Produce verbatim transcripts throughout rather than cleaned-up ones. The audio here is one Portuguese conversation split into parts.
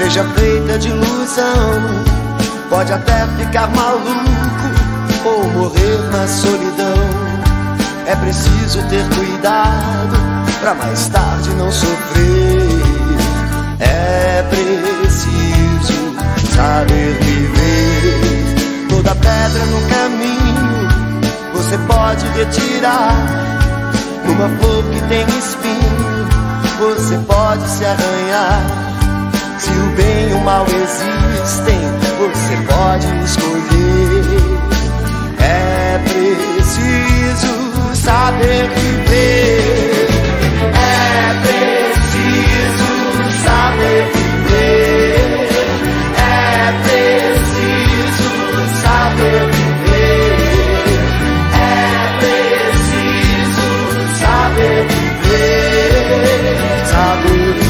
seja feita de ilusão. Pode até ficar maluco ou morrer na solidão. É preciso ter cuidado pra mais tarde não sofrer. É preciso saber viver. Toda pedra no caminho você pode retirar. Numa flor que tem espinho você pode se arranhar. Se o bem e o mal existem, você pode escolher. É preciso saber viver. É preciso saber viver. É preciso saber viver. É preciso saber viver. Saber viver.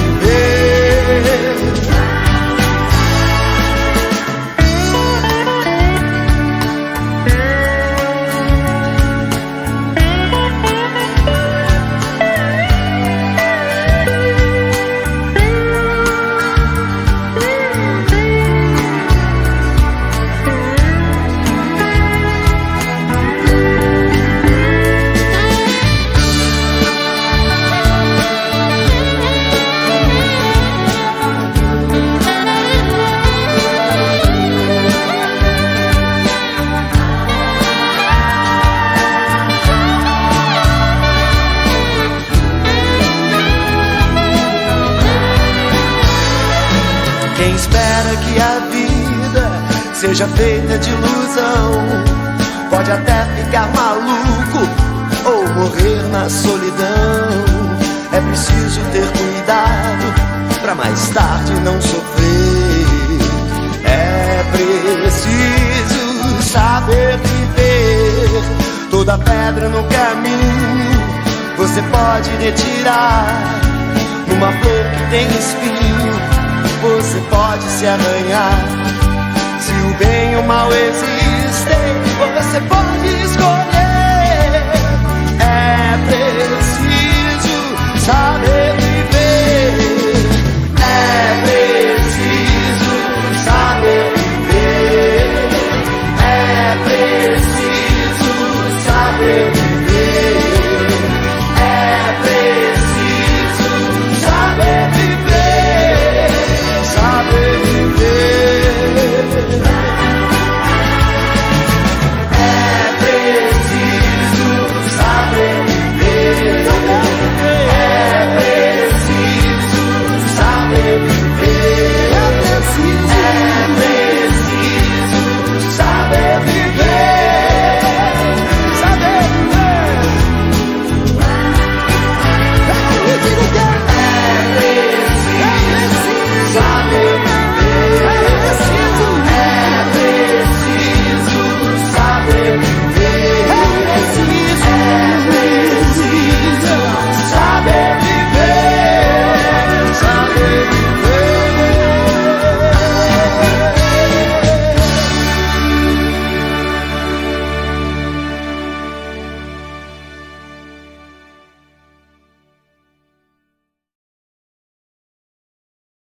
Quem espera que a vida seja feita de ilusão pode até ficar maluco ou morrer na solidão. É preciso ter cuidado pra mais tarde não sofrer. É preciso saber viver. Toda pedra no caminho você pode retirar. Numa flor que tem espinho você pode se arranhar.